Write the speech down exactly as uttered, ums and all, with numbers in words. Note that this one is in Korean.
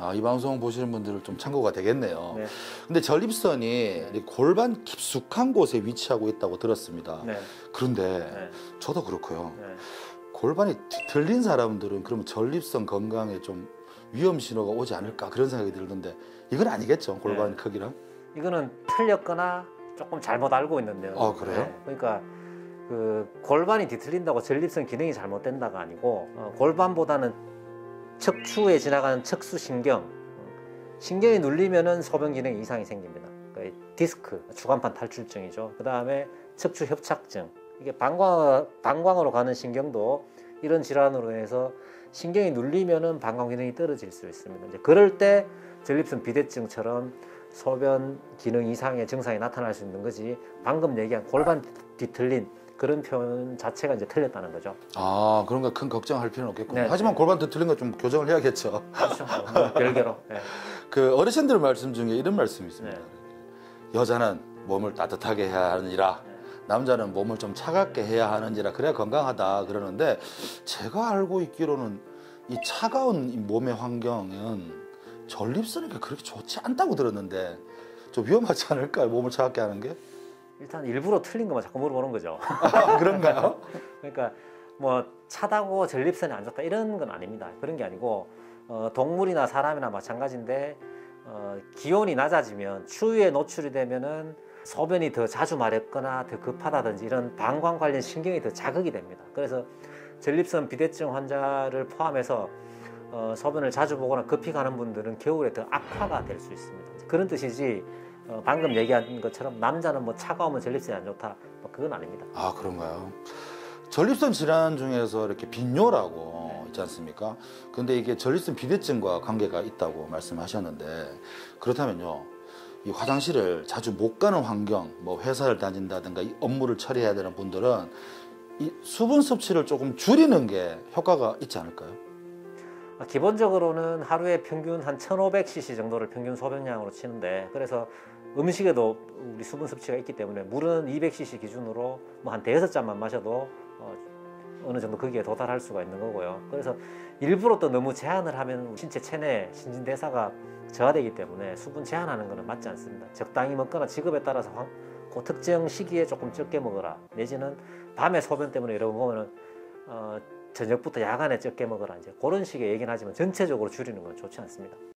아, 이 방송 보시는 분들은 좀 참고가 되겠네요. 네. 근데 전립선이 네. 골반 깊숙한 곳에 위치하고 있다고 들었습니다. 네. 그런데 네. 저도 그렇고요. 네. 골반이 뒤틀린 사람들은 그러면 전립선 건강에 좀 위험 신호가 오지 않을까 그런 생각이 들던데 이건 아니겠죠? 골반 네. 크기랑? 이거는 틀렸거나 조금 잘못 알고 있는데요. 아, 그래요? 네. 그러니까 그 골반이 뒤틀린다고 전립선 기능이 잘못된다가 아니고 어, 골반보다는 척추에 지나가는 척수신경, 신경이 눌리면은 소변 기능 이상이 생깁니다. 그러니까 디스크, 주간판 탈출증이죠. 그 다음에 척추 협착증, 이게 방광, 방광으로 가는 신경도 이런 질환으로 인해서 신경이 눌리면은 방광 기능이 떨어질 수 있습니다. 이제 그럴 때 전립선 비대증처럼 소변 기능 이상의 증상이 나타날 수 있는 거지, 방금 얘기한 골반 뒤틀린 그런 표현 자체가 이제 틀렸다는 거죠. 아, 그런 거 큰 걱정할 필요는 없겠군요. 네, 하지만 네. 골반 뒤틀린 거 좀 교정을 해야겠죠. 그렇죠. 뭐 별개로. 네. 그 어르신들 말씀 중에 이런 말씀이 있습니다. 네. 여자는 몸을 따뜻하게 해야 하느니라, 네. 남자는 몸을 좀 차갑게 해야 하느니라, 그래야 건강하다 그러는데, 제가 알고 있기로는 이 차가운 이 몸의 환경은 전립선에게 그렇게 좋지 않다고 들었는데 좀 위험하지 않을까요? 몸을 차갑게 하는 게? 일단 일부러 틀린 것만 자꾸 물어보는 거죠. 아, 그런가요? 그러니까 뭐 차다고 전립선이 안 좋다 이런 건 아닙니다. 그런 게 아니고 어, 동물이나 사람이나 마찬가지인데 어, 기온이 낮아지면 추위에 노출이 되면은 소변이 더 자주 마렵거나 더 급하다든지 이런 방광 관련 신경이 더 자극이 됩니다. 그래서 전립선 비대증 환자를 포함해서 어, 소변을 자주 보거나 급히 가는 분들은 겨울에 더 악화가 될 수 있습니다. 그런 뜻이지 어, 방금 얘기한 것처럼 남자는 뭐 차가우면 전립선이 안 좋다, 뭐 그건 아닙니다. 아, 그런가요? 전립선 질환 중에서 이렇게 빈뇨라고 네. 있지 않습니까? 근데 이게 전립선 비대증과 관계가 있다고 말씀하셨는데, 그렇다면요, 이 화장실을 자주 못 가는 환경, 뭐 회사를 다닌다든가 이 업무를 처리해야 되는 분들은 이 수분 섭취를 조금 줄이는 게 효과가 있지 않을까요? 기본적으로는 하루에 평균 한 천오백 씨씨 정도를 평균 소변량으로 치는데, 그래서 음식에도 우리 수분 섭취가 있기 때문에 물은 이백 씨씨 기준으로 뭐 한 대여섯 잔만 마셔도 어, 어느 정도 거기에 도달할 수가 있는 거고요. 그래서 일부러 또 너무 제한을 하면 신체 체내 신진대사가 저하되기 때문에 수분 제한하는 것은 맞지 않습니다. 적당히 먹거나 직업에 따라서 그 특정 시기에 조금 적게 먹어라, 내지는 밤에 소변 때문에 이러고 보면은 어, 저녁부터 야간에 적게 먹어라, 이제 그런 식의 얘기는 하지만 전체적으로 줄이는 건 좋지 않습니다.